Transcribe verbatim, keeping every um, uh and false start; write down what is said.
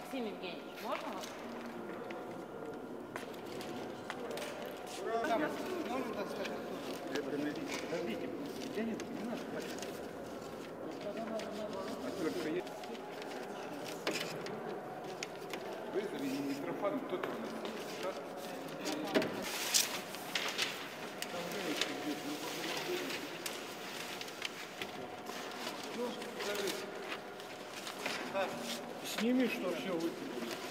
Максим Евгеньевич, можно вас? Можно так сказать? Подождите, я не, не надо хватит. Отвертка есть. Вызови микрофон, кто-то у нас. Сними, что все выкинули.